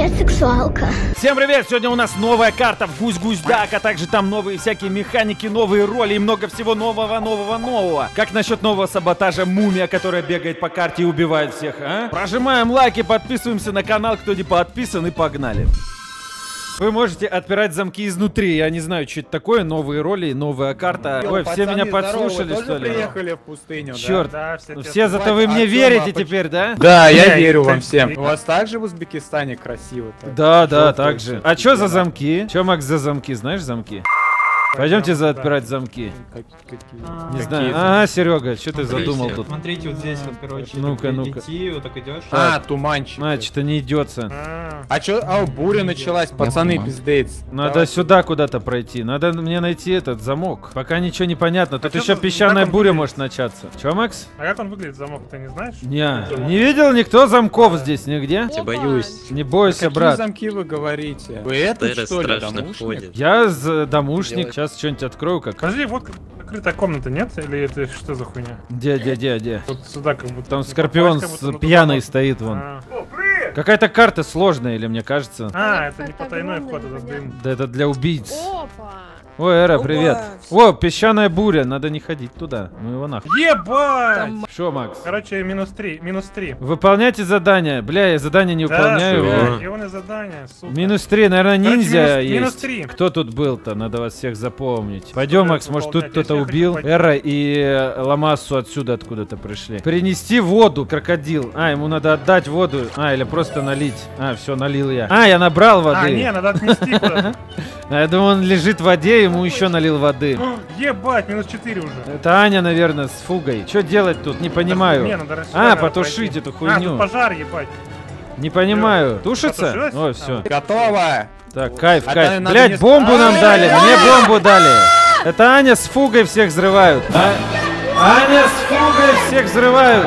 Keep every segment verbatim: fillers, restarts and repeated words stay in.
Привет, сексуалка. Всем привет! Сегодня у нас новая карта в Гусь-Гусь-Дак, а также там новые всякие механики, новые роли и много всего нового-нового-нового. Как насчет нового саботажа Мумия, которая бегает по карте и убивает всех, а? Прожимаем лайки, подписываемся на канал, кто не подписан, и погнали. Вы можете отпирать замки изнутри. Я не знаю, что это такое. Новые роли, новая карта. Ой, все меня подслушали, что ли? Приехали в пустыню, черт. да? Да, все, все зато вы мне верите теперь, да? Да, я верю вам всем. У вас также в Узбекистане красиво? Да, да, так же. А что за замки? Что, Макс, за замки? Знаешь замки? Пойдемте за отпирать замки. Какие? Не знаю. Ага, Серега, что ты задумал тут? Смотрите, вот здесь вот, короче, Ну-ка, ну-ка. идти, вот так идешь. А, туманчик. А, что-то не идется. А чё? А, буря началась, пацаны, пиздец. Надо сюда куда-то пройти. Надо мне найти этот замок. Пока ничего не понятно. Тут еще песчаная буря может начаться. Че, Макс? А как он выглядит, замок, ты не знаешь? Не, не видел никто замков здесь нигде? Я боюсь. Не бойся, Какие брат. замки вы говорите? Вы это что ли, домушник? Я з- домушник. Сейчас что-нибудь открою как. Подожди, вот как- закрытая комната, нет? Или это что за хуйня? Где, где, где, где? Вот сюда как будто. Там Скорпион Как будто с- на пьяный туда стоит вон. А, Какая-то карта сложная, или мне кажется. А, это не потайной вход, это дым. Да это для убийц. Опа! Ой, Эра, Опа. привет. О, песчаная буря. Надо не ходить туда. Ну его нахуй. Ебать! Шо, Макс? Короче, минус три, минус три. Выполняйте задание. Бля, я задание не выполняю. Да, ебаное задание, сука. Минус три, наверное, Короче, ниндзя минус- есть. минус три. Кто тут был-то? Надо вас всех запомнить. Пойдем, Надо Макс, может тут выполнять. кто-то Если я убил. хочу Эра и э, Ламассу отсюда откуда-то пришли. Принести воду, крокодил. А, ему надо отдать воду. А, или просто налить. А, все, налил я. А, я набрал воды. А, не, надо отнести куда-то. А я думал, он лежит в воде, ему еще налил воды. Ебать, минус четыре уже. Это Аня, наверное, с фугой. Что делать тут? Не понимаю. Не, надо расширять, А, надо потушить пройти. эту А, хуйню. тут пожар, ебать. Не понимаю. Тушится? Потушилась? Ой, все. Готово! Так, кайф, А кайф. там надо Блять, не- бомбу нам Ай, дали, ай, мне бомбу дали. Это Аня с фугой всех взрывают. А- Аня с фугой всех взрывают.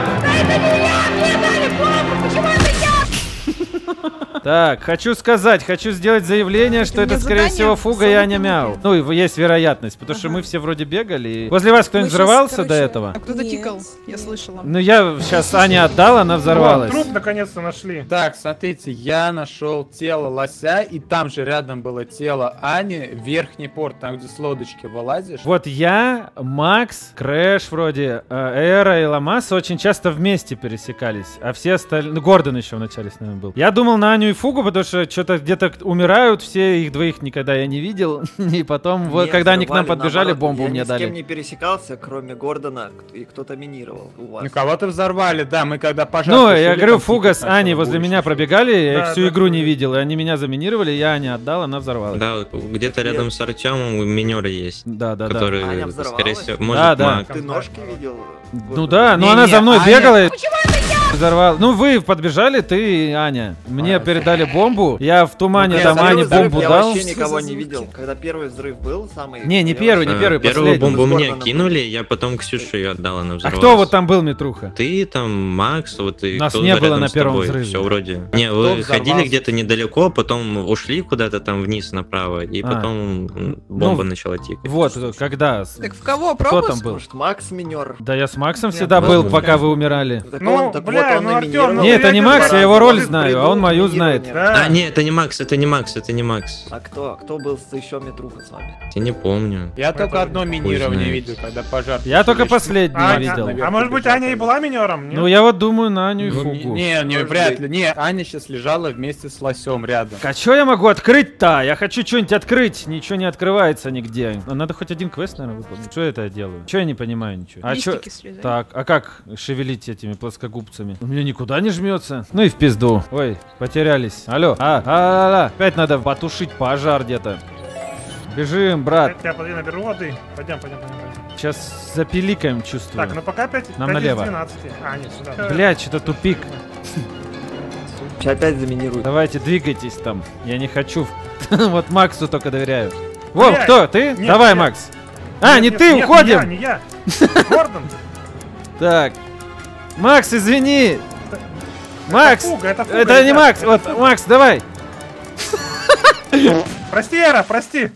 Так, хочу сказать, хочу сделать заявление, что это, скорее всего, фуга и Аня Мяу. Ну, и есть вероятность, потому что мы все вроде бегали. и- Возле вас кто-нибудь взрывался до этого? А кто-то тикал, я слышала. Ну, я сейчас Аня отдала, она взорвалась. Труп наконец-то нашли. Так, смотрите, я нашел тело лося, и там же рядом было тело Ани, верхний порт, там где с лодочки вылазишь. Вот я, Макс, Крэш вроде, э, Эра и Ламасса очень часто вместе пересекались, а все остальные... Ну, Гордон еще вначале с нами был. Я думал на Аню и Фугу, потому что что-то где-то умирают, все их двоих никогда я не видел. И потом, вот, Нет, когда они к нам взрывали, подбежали, наоборот, бомбу я мне ни с кем дали. не пересекался, кроме Гордона, кто- и кто-то минировал у вас. Ну кого-то взорвали, да, мы когда пожар Ну, тушили, я говорю, там Фуга типа с Аней сначала возле буря меня шла. пробегали, я их Да, всю да, игру не да. видел, и они меня заминировали, я Ане отдал, она взорвалась. Да, где-то рядом с Артемом у минера есть. Да, да, да. Который, Аня скорее взорвалась? всего, может, Да, да. маг. Ты ножки видел? Ну да, но Не, она не, за мной Аня- бегала и взорвал. Ну вы подбежали, ты и Аня. Мне передали бомбу, я в тумане Нет, там первый Ане взрыв бомбу я дал. вообще никого не видел. Когда первый взрыв был, самый... Не, не я первый, не вообще- А, первый, Первую последний. бомбу С мне Гордоном. кинули, я потом Ксюше ее отдал, она А взорвалась. кто вот там был, Митруха? Ты там, Макс, вот и Нас кто не было рядом на с первом тобой. взрыве. Все вроде. Не, кто вы взорвался? ходили где-то недалеко, потом ушли куда-то там вниз направо, и А. потом м, бомба начала тикать. Вот, когда? Так в кого Кто пропуск? там был? Может, Макс минер? Да я с Максом Нет, всегда ну, был, ну, пока вы умирали. Так Ну, он, так бля, вот он ну, и Артём, минировал. ну, Нет, это не я Макс, один я его раз роль придумал знаю, а он мою знает. Да. А, не, это не Макс, это не Макс, это не Макс. А кто? Кто был с- еще Митруха с вами? Я не помню. Я только одно минирование знает. видел, когда пожар. Я тушили. только последнее А, видел. а может быть, Аня и была минером? Нет? Ну я вот думаю на Аню и Ну, не, Фугу. не, не, Может вряд быть. ли. Не, Аня сейчас лежала вместе с лосем рядом. А что я могу открыть-то? Я хочу что-нибудь открыть, ничего не открывается нигде. А надо хоть один квест, наверное, выполнить. Что это я делаю? Что я не понимаю ничего? А чё... Листики слезай. Так, а как шевелить этими плоскогубцами? У меня никуда не жмется. Ну и в пизду. Ой, потерялись. Алло. А, а, а, а. Опять надо потушить пожар где-то. Бежим, брат. Я пойду наберу воды. Пойдем, пойдем, пойдем. пойдем. Сейчас запиликаем, чувствую. Так, ну пока пять Нам пять из налево. двенадцати. А, нет, сюда. Блять, что-то тупик. Сейчас опять заминируют. Давайте, двигайтесь там. Я не хочу. Вот Максу только доверяю. Во, Блядь. кто? Ты? Нет, Давай, нет. Макс. А, Нет, не нет, ты, нет, уходим. Не я, не я. Гордон. Так. Макс, извини. Макс, фуга, это фуга, это не ребят. Макс. Вот, Макс, давай. Прости, Эра, прости.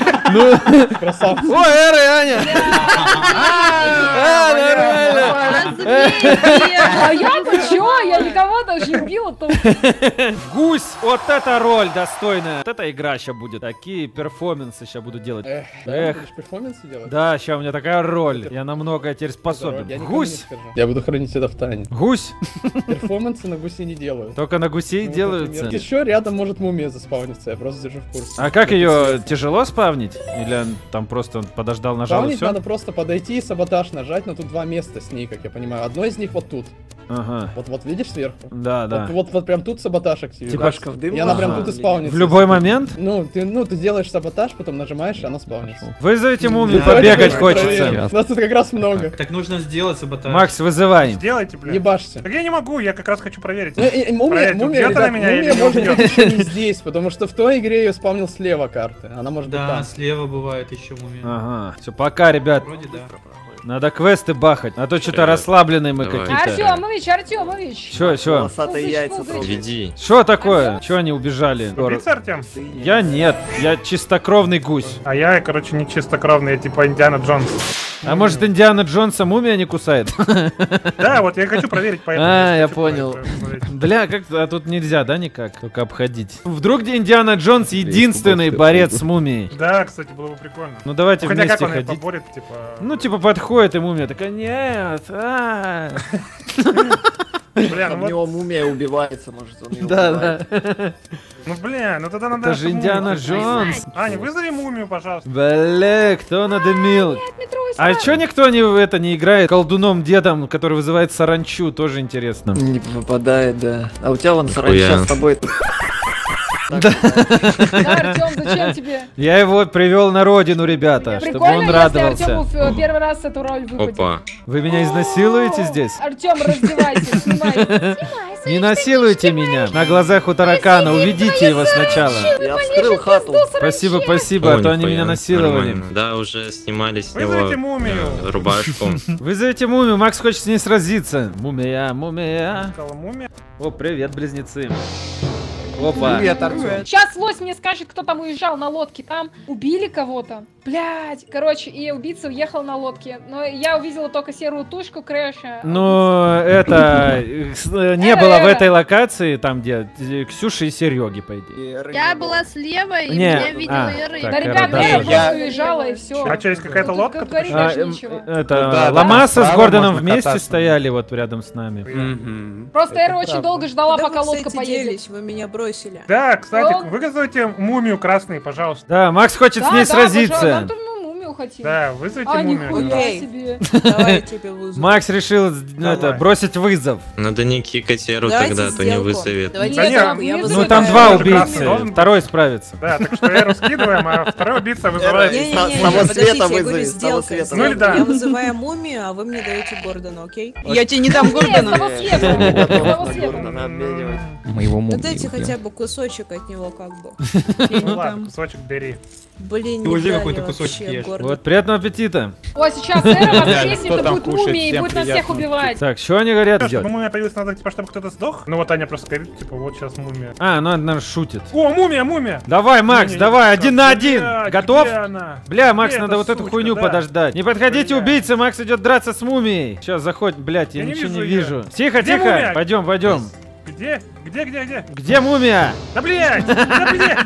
Ой, Эра и Аня. А, нормально. А я-то чё? Я никого даже не убила тут. Гусь, вот это роль достойная. Вот эта игра сейчас будет. Такие перформансы сейчас буду делать. Эх, Эх. будешь перформансы делать? Да, сейчас у меня такая роль. Я на многое теперь Я способен. никому не Гусь! скажу. Я буду хранить это в тайне. Гусь! Перформансы на гуси не делаю. Только на гусей Ну, делаются. например. Еще рядом может мумия заспавниться, я просто держу в курсе. А как ее тяжело спавнить? Или он там просто подождал, нажал и Спавнить все? надо просто подойти и саботаж нажать, но тут два места с ней, как я понимаю. Одно из них вот тут. Ага. Вот, вот видишь сверху? Да, да. Вот, вот, вот прям тут саботаж активируется. Типа в дым. И она прям Ага. тут и спавнится. В любой момент? Ну ты, ну, ты делаешь саботаж, потом нажимаешь, и она спавнится. Вызовите мумию, Да, побегать Давайте хочется. проверим. Нас тут как раз много. Так нужно сделать саботаж. Макс, вызывай. Сделайте, блядь. Ебашься. Так я не могу, я как раз хочу проверить. Ну, и- и мумия, Проверьте, мумия, убьет она ребят, меня или мумия не может убьет? быть еще не здесь, потому что в той игре ее спавнил слева карты. Она может быть Да, там. слева бывает еще мумия. Ага. Все, пока, ребят. Вроде да. Надо квесты бахать. А то что-то Привет. расслабленные мы Давай. какие-то. Артемович, Артемович. Чё, чё? Волосатые Ну, яйца слушай, трогают. Веди. Что такое? Чё они убежали? Убийца, Артем? Ты не- Я нет, я чистокровный гусь. А я, короче, не чистокровный, я типа Индиана Джонс. А может Индиана Джонса мумия не кусает? Да, вот я хочу проверить, поэтому... А, я хочу понял. проверить. Бля, как а тут нельзя, да, никак? Только обходить. Вдруг Индиана Джонс единственный борец с мумией? Да, кстати, было бы прикольно. Ну давайте Хотя как вместе он ее ходить. поборет, типа... Ну типа подходит и мумия такая, нет, а». Бля, Об ну вот... него мумия убивается, может, он ее Да, убивает. да. Ну, бля, ну тогда надо... Это же мумию Индиана включить. Джонс. Аня, вызови мумию, пожалуйста. Бля, кто надымил? А чё никто не в это не играет колдуном дедом, который вызывает саранчу? Тоже интересно. Не попадает, да. А у тебя вон Нихуя. саранча с тобой. Да, Артем, зачем тебе? Я его привел на родину, ребята, чтобы Прикольно, он если радовался. Артему в первый раз эту роль выпадет. Опа. Вы меня изнасилуете здесь? Артем, раздевайся, снимай. Не насилуйте меня на глазах у таракана, уведите его сначала. Я вскрыл хату. Спасибо, спасибо, а О, то они нихуя, меня насиловали. нормально. Да, уже снимали с Вызовите него мумию. э, рубашку. Вызовите мумию, Макс хочет с ней сразиться. Мумия, мумия. Сказала мумия. О, привет, близнецы. Опа. Привет, Артем. Сейчас лось мне скажет, кто там уезжал на лодке. Там убили кого-то. Блять, короче, и убийца уехал на лодке. Но я увидела только серую тушку Крэша. Ну, это э, с- э, не было в этой локации, там где э, Ксюша и Сереги, по идее. Я была слева, и Не, меня видела а, Эра. и так, Да, Эра, ребят, да, Эра да. просто уезжала и все. А что, есть какая-то лодка? Говорит А, даже эм, ничего. это Ну да, да, Ламаса с справа Гордоном можно вместе кататься. стояли вот рядом с нами. Мгм. Просто Это Эра очень правда. долго ждала, Куда пока вы, лодка кстати, поедет. делись? Вы меня бросили. Да, кстати, Он- вызовите мумию красный, пожалуйста. Да, Макс хочет с ней Да, да, пожалуйста, сразиться. там мы мумию хотим. Да, вызовите А, мумию. нихуя Окей. себе. Давай я тебе вызову. Макс решил ну, это, Давай. бросить вызов. Надо не кикать Эру Давайте тогда, то не сделку. вызовет. Давайте Да сделку, не, я ну, Ну вызываю. там да, два тоже красный убийцы, должен быть. второй справится. Да, так что Эру скидываем, а второй убийца вызывает. Не, Не-не-не, С того подождите, света я говорю, вызови, с того сделка, света. сделка. Ну или да. Я вызываю мумию, а вы мне даете Гордона, окей? Я тебе не дам Нет, с Гордона. того света. С того света. Гордона обменивать. Моего Ну мумии дайте убил. хотя бы кусочек от него, как бы. Ну ладно, кусочек бери. Блин, Ты не уже дали какой-то кусочек вообще ешь. Гордона. Вот, приятного аппетита. О, сейчас Эра Реально, воскресит, кто это там будет кушает, мумия и всем будет нас всех приятно. убивать. Так, что они говорят? Чтобы Идет. мумия появилась, надо, типа, чтобы кто-то сдох. Ну вот Аня просто говорит, типа, вот сейчас мумия. А, ну она, наверное, шутит. О, мумия, мумия! Давай, Макс, Не-не-не, давай, всё, один на один. блядь, Готов? где она? Бля, Макс, Где надо эта вот эту сучка, хуйню да? подождать. Не подходите, Бля. убийца, Макс идет драться с мумией. Сейчас заходь, блядь, я, Я не ничего не вижу её. вижу. Тихо, Где тихо, мумия? пойдем, пойдем. Где? Где, где, где? Где мумия? Да блять! Да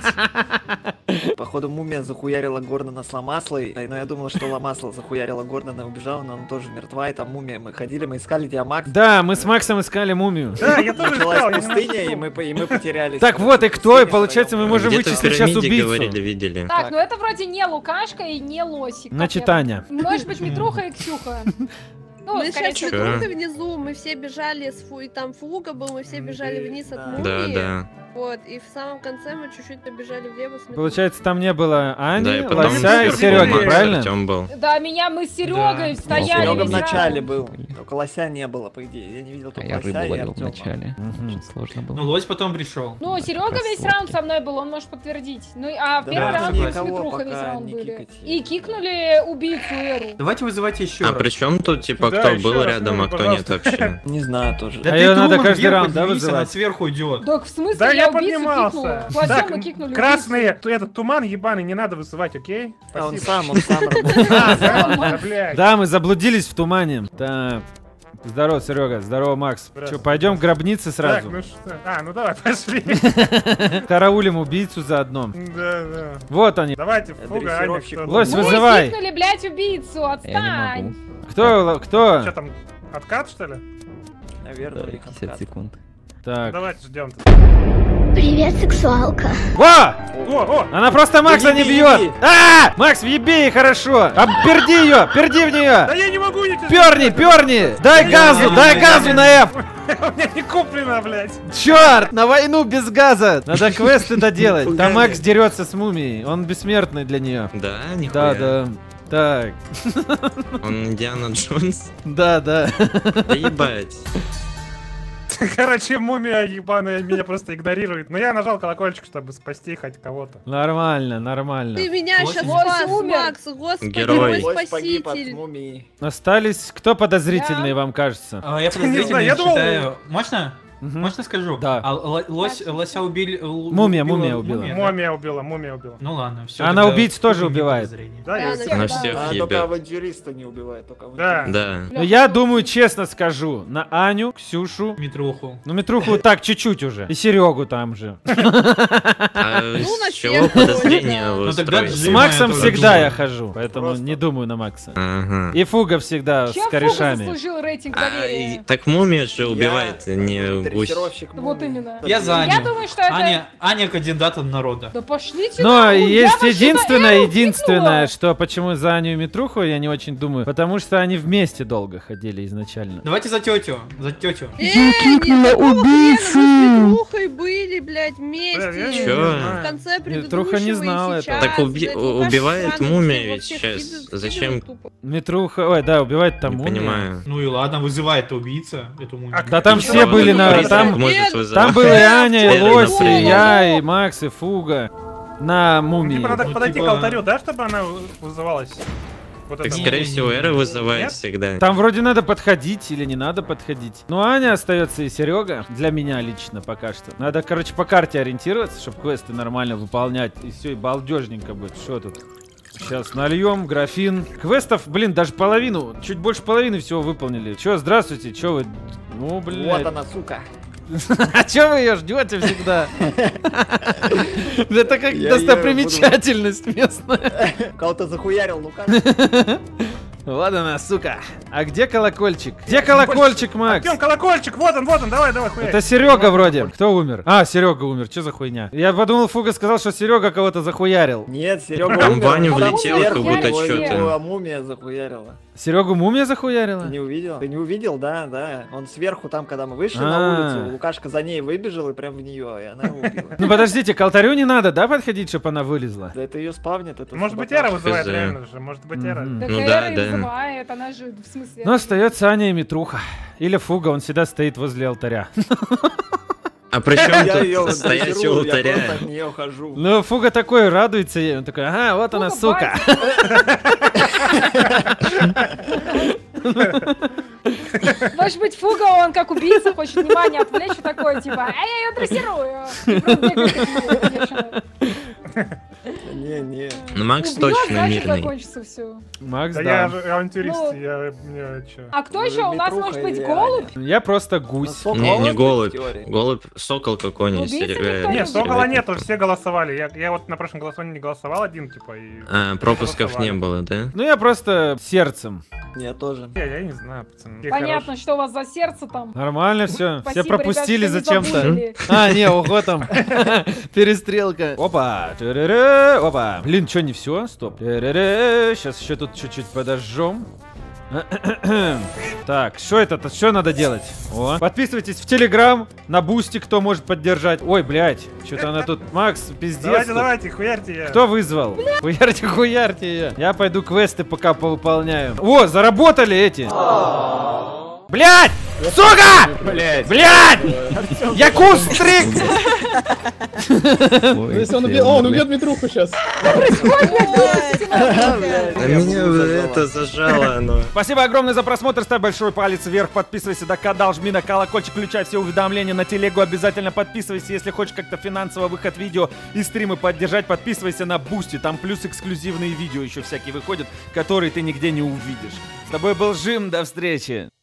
блять! Походу мумия захуярила Гордона с Ламаслой, но я думал, что Ламасла захуярила Гордона, убежала, но он тоже мертва, и там мумия. Мы ходили, мы искали тебя, Макс. Да, мы с Максом искали мумию. Да, я тоже Началась искал, я не пустыня, нашел. и мы, по- и мы потерялись. Так вот и кто, и получается мы можем Где-то в вычислить сейчас пирамиде убийцу. говорили, видели. Так, ну это вроде не Лукашка и не Лосик. как Значит, я- Аня. Может быть, Митруха и Ксюха. Ну, Мы скорее сейчас всего. Чё? тут внизу, мы все бежали, с фу... и там фуга был, мы все бежали вниз от Да. мумии. Да, да. Вот, и в самом конце мы чуть-чуть побежали влево. смотрели. Получается, там не было Ани, Да, и потом Лося и сверху Сереги, Макс, правильно? Артем был. Да, меня мы с Серегой Да. стояли. Серега в весь начале рядом. был, только Лося не было, по идее. Я не видел А только я Лося рыбу и ловил Артема. вначале. Мгм. Очень сложно Ну, было. лось потом пришел. Ну, Серега весь Красотка. раунд со мной был, он может подтвердить. Ну, а в Да, первый да, раунд мы с никого Митрухой весь пока раунд не были. кикать. И кикнули убийцу Эру. Давайте вызывайте еще А раз. при чем тут, типа, Да, кто еще был раз, рядом, ну, а кто нет пожалуйста. вообще? Не знаю тоже. Да А ты её надо Туман каждый вверх раунд, да, поднимись, она вызывать? сверху идет. Так, в смысле, Да, я я убийцу поднимался. кикнула. Кладем, Так, мы кикнули красный, т- этот туман ебаный не надо вызывать, окей? А он Спасибо. сам, он сам работает. А, да? Да, блядь. Да, мы заблудились в тумане. Так, Здорово, Серега. Здорово, Макс. Здравствуй. Че, пойдем к гробнице Так, сразу? ну что? А, ну давай, пошли. Караулим убийцу заодно. Да, да. Вот они. Давайте, Фуга, Аня, кто? Лось, Мы вызывай. стикнули, блядь, убийцу, отстань. Кто? Кто? Что там, откат, что ли? Наверное, их откат. секунд. Так. Давайте ждем. Привет, сексуалка. Во! О, о! Она просто Макса не бьет! А! Макс, въеби ей хорошо! Обперди ее! Перди в нее! Да я не могу ничего. Перни, перни! Дай газу, дай газу на F! У меня не куплено, блядь. Черт! На войну без газа! Надо квесты доделать. Там Макс дерется с мумией. Он бессмертный для нее. Да, Да, нихуя. да. Так. Он Индиана Джонс. Да, да. Да ебать. Короче, мумия ебаная меня просто игнорирует. Но я нажал колокольчик, чтобы спасти хоть кого-то. Нормально, нормально. Ты меня Лось сейчас умер. спас, Умер. Макс, господи, Герой. мой Лось погиб от спаситель. мумии. Остались кто подозрительный, вам кажется? А, я Не знаю, подозрительно я думал- считаю... Можно? Мгм. Можно скажу? Да. А л- лось, лося убили... л- Мумия, убила мумия убила. да? Мумия убила, мумия убила. Ну ладно, все. Она убийц тоже убивает. Да, я Да, всё. На да. всех А только ебет. авантюриста не убивает, только Да. авантюриста. Да. Ну я думаю, честно скажу, на Аню, Ксюшу, Митруху. ну Митруху так чуть-чуть уже. И Серегу там же. А Ну, на с чего всех подозрение вроде, вы Ну, тогда строите? С Джима Максом я тоже всегда думаю. я хожу, поэтому Просто. не думаю на Макса. Ага. И Фуга всегда с Чем Фуга корешами. заслужил рейтинг А, доверия? и- так мумия же убивает, Я, не э, гусь. дрессировщик Вот мумии. именно. Я за Я Аню. думаю, что это... Аня, Аня кандидат от народа. Да пошлите Но нахуй, я есть вообще-то единственное, Эру единственное, кикнула. что почему за Аню и Митруху я не очень думаю, потому что они вместе долго ходили изначально. Давайте за тетю. За тетю. Э, не такого хрена, мы с Петрухой были, блядь, Бля, я вместе. не Чё? знаю. В конце Петруха не предыдущего знала и этого. сейчас, Так уби- блядь, Лукаш убивает странный, мумия всех ведь всех сейчас. скидывает, Зачем? скидывает тупо. Митруха, ой, да, убивает там Не мумию. понимаю. Ну и ладно, вызывает убийца эту мумию. А Да там Еще все раз были на... призрак Там, может вызывать. там были и Аня, и Теперь Лось, и напрямую. я, и Макс, и Фуга. На мумии. Типа надо Ну, подойти типа- к алтарю, да, чтобы она вызывалась? Вот Так, это. скорее Не, всего, не, Эра не. вызывает Нет? всегда. Там вроде надо подходить или не надо подходить. Ну, Аня остается и Серега. Для меня лично пока что. Надо, короче, по карте ориентироваться, чтобы квесты нормально выполнять. И все, и балдежненько будет. Что тут? Сейчас нальем, графин. Квестов, блин, даже половину, чуть больше половины всего выполнили. Че, здравствуйте, че вы? Ну, блин. Вот она, сука. А че вы ее ждете всегда? Это как Я её достопримечательность местная. Кого-то захуярил, Лукаш. Вот она, сука. А где колокольчик? Где колокольчик, Макс? Артем, колокольчик, вот он, вот он, давай, давай, хуярь. Это Серега вроде. Кто умер? А, Серега умер. Что за хуйня? Я подумал, Фуга сказал, что Серега кого-то захуярил. Нет, Серега Там умер, Ваня там влетел, сверху как будто его- чё-то. его мумия захуярила. Серегу мумия захуярила? Ты не увидел? Ты не увидел, да, да. Он сверху там, когда мы вышли А. на улицу, Лукашка за ней выбежал и прям в нее, и она его убила. Ну подождите, к алтарю не надо, да, подходить, чтобы она вылезла? Да это ее спавнит, это Может быть, саботаж. Эра вызывает Хз. реально же, может быть, Эра. Мгм. Так Ну Эра да, и да. вызывает, она же, в смысле... Ну, остается Аня и Митруха. Или Фуга, он всегда стоит возле алтаря. А при чем Я ее тут стоять у дрессирую, я алтаря? просто от нее хожу. Ну, Фуга такой радуется ей, он такой, ага, вот она, Фуга, сука. Может быть, Фуга, он как убийца, хочет внимание отвлечь, и такой, типа, а я ее дрессирую. И просто бегает к нему, конечно. Не, не. Ну, Макс Убьет, точно значит, мирный. закончится все. Макс, Да я да. же авантюрист, Ну. я... мне чё? А кто Ну, еще? У нас Митруха может быть или голубь? Я просто гусь. Сокол Не, не может быть, голубь. в теории? Голубь, сокол какой-нибудь. Убийца серега- никто не Нет, убил. Сокола нету, все голосовали. Я, я вот на прошлом голосовании не голосовал один, типа, и... А, пропусков голосовали. не было, да? Ну, я просто сердцем. Я тоже. Я, я не знаю, пацаны. Я Понятно, что у вас за сердце там. Нормально все. Все Спасибо, пропустили ребят, что не зачем-то. забыли. А, не, ого там. Перестрелка. Опа. Тырыры, опа. Блин, что, не все? Стоп. Сейчас еще тут чуть-чуть подожжем. Так, что это-то? Что надо делать? О. Подписывайтесь в Телеграм, на Бусти, кто может поддержать. Ой, блядь, что-то она тут... Макс, пиздец. Давайте, тут. давайте, хуярьте я. Кто вызвал? Хуярьте, хуярьте ее. Я пойду квесты пока повыполняю. О, заработали эти. Блядь! Сука! Блять. Блядь! Я кустрик! Ну, если он убьет... О, он убьет Митруху сейчас. А меня это зажало, оно. Спасибо огромное за просмотр. Ставь большой палец вверх. Подписывайся до канала, жми на колокольчик, включай все уведомления на телегу. Обязательно подписывайся, если хочешь как-то финансово выход видео и стримы поддержать. Подписывайся на Бусти. Там плюс эксклюзивные видео еще всякие выходят, которые ты нигде не увидишь. С тобой был Жим. До встречи.